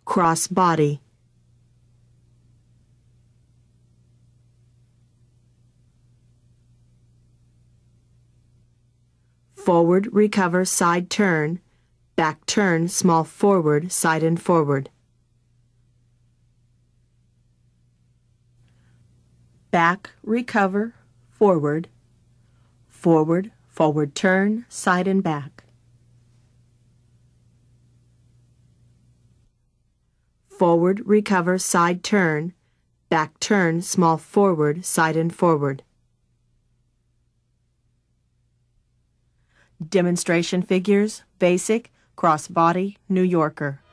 cross body. Forward, recover, side turn, back turn, small forward, side and forward. Back, recover, forward, forward, forward turn, side and back. Forward, recover, side turn, back turn, small forward, side and forward. Demonstration figures, basic, cross body, New Yorker.